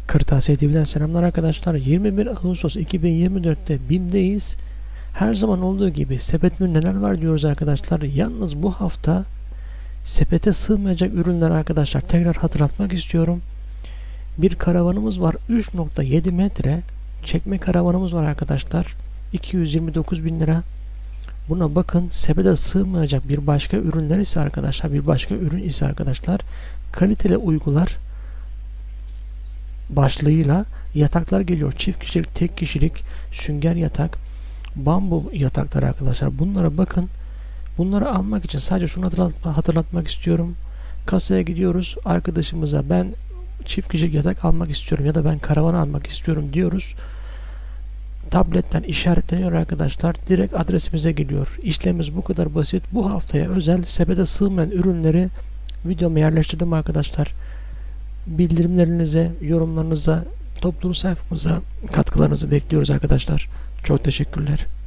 Kırtasiye TV'den selamlar arkadaşlar. 21 Ağustos 2024'te BİM'deyiz. Her zaman olduğu gibi sepetimde neler var diyoruz arkadaşlar. Yalnız bu hafta sepete sığmayacak ürünler arkadaşlar tekrar hatırlatmak istiyorum. Bir karavanımız var, 3.7 metre çekme karavanımız var arkadaşlar. 229.000 lira. Buna bakın, sepete sığmayacak bir başka ürünler ise arkadaşlar, kaliteli uygular başlığıyla yataklar geliyor. Çift kişilik, tek kişilik, sünger yatak, bambu yataklar arkadaşlar. Bunlara bakın. Bunları almak için sadece şunu hatırlatmak istiyorum. Kasaya gidiyoruz. Arkadaşımıza ben çift kişilik yatak almak istiyorum ya da ben karavan almak istiyorum diyoruz. Tabletten işaretleniyor arkadaşlar. Direkt adresimize geliyor. İşlemimiz bu kadar basit. Bu haftaya özel sepete sığmayan ürünleri videoma yerleştirdim arkadaşlar. Bildirimlerinize, yorumlarınıza, topluluk sayfamıza katkılarınızı bekliyoruz arkadaşlar. Çok teşekkürler.